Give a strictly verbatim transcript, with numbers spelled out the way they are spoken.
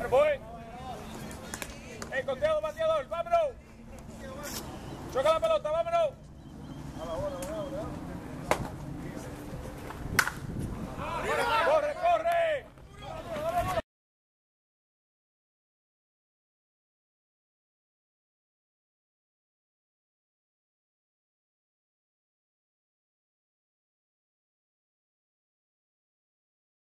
Bueno, pues. El conteo bateador, vámonos. Choca la pelota,